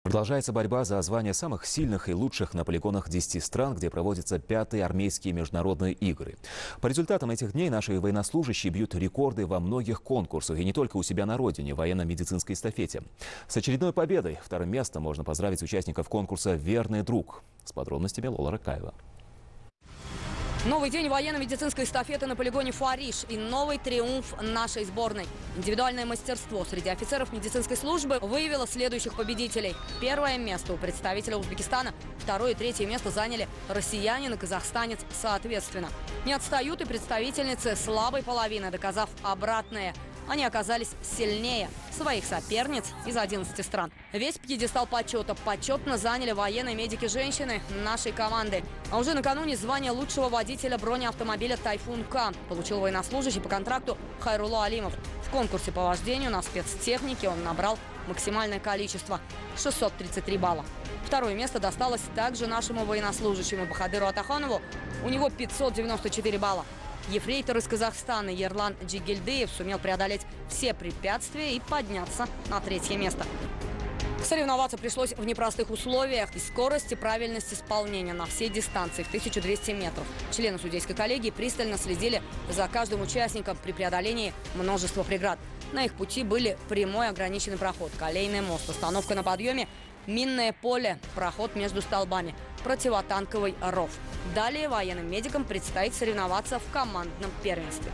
Продолжается борьба за звание самых сильных и лучших на полигонах 10 стран, где проводятся 5-е армейские международные игры. По результатам этих дней наши военнослужащие бьют рекорды во многих конкурсах, и не только у себя на родине, в военно-медицинской эстафете. С очередной победой вторым местом можно поздравить участников конкурса «Верный друг». С подробностями Лола Ракаева. Новый день военно-медицинской эстафеты на полигоне Фариш и новый триумф нашей сборной. Индивидуальное мастерство среди офицеров медицинской службы выявило следующих победителей. Первое место у представителя Узбекистана, второе и третье место заняли россиянин и казахстанец соответственно. Не отстают и представительницы слабой половины, доказав обратное. Они оказались сильнее своих соперниц из 11 стран. Весь пьедестал почета почетно заняли военные медики-женщины нашей команды. А уже накануне звание лучшего водителя бронеавтомобиля «Тайфун-К» получил военнослужащий по контракту Хайрулло Алимов. В конкурсе по вождению на спецтехнике он набрал максимальное количество – 633 балла. Второе место досталось также нашему военнослужащему Бахадыру Атаханову. У него 594 балла. Ефрейтор из Казахстана Ерлан Джигельдеев сумел преодолеть все препятствия и подняться на третье место. Соревноваться пришлось в непростых условиях и скорость и правильность исполнения на всей дистанции в 1200 метров. Члены судейской коллегии пристально следили за каждым участником при преодолении множества преград. На их пути были прямой ограниченный проход, колейный мост, остановка на подъеме, минное поле, проход между столбами, противотанковый ров. Далее военным медикам предстоит соревноваться в командном первенстве.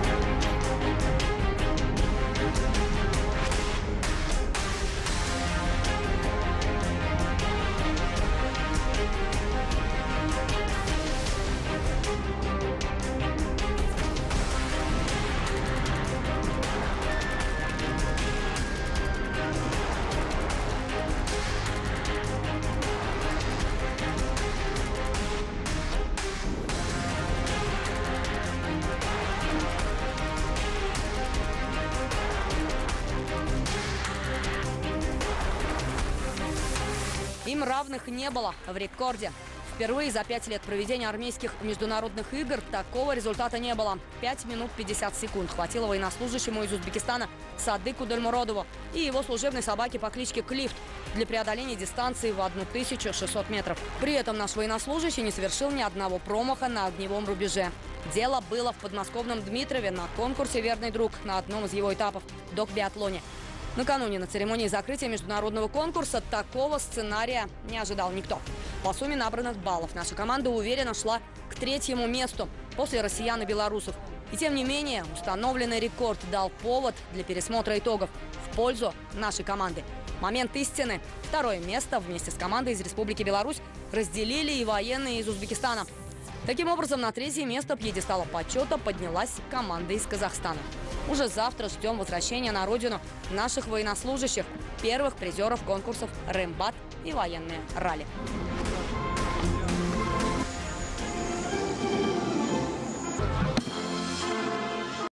Им равных не было в рекорде. Впервые за 5 лет проведения армейских международных игр такого результата не было. 5 минут 50 секунд хватило военнослужащему из Узбекистана Садыку Дальмуродову и его служебной собаке по кличке Клифт для преодоления дистанции в 1600 метров. При этом наш военнослужащий не совершил ни одного промаха на огневом рубеже. Дело было в подмосковном Дмитрове на конкурсе «Верный друг» на одном из его этапов – док-биатлоне. Накануне на церемонии закрытия международного конкурса такого сценария не ожидал никто. По сумме набранных баллов наша команда уверенно шла к третьему месту после россиян и белорусов. И тем не менее установленный рекорд дал повод для пересмотра итогов в пользу нашей команды. Момент истины. Второе место вместе с командой из Республики Беларусь разделили и военные из Узбекистана. Таким образом, на третье место пьедестала почета поднялась команда из Казахстана. Уже завтра ждем возвращения на родину наших военнослужащих, первых призеров конкурсов «Рембат» и военные ралли.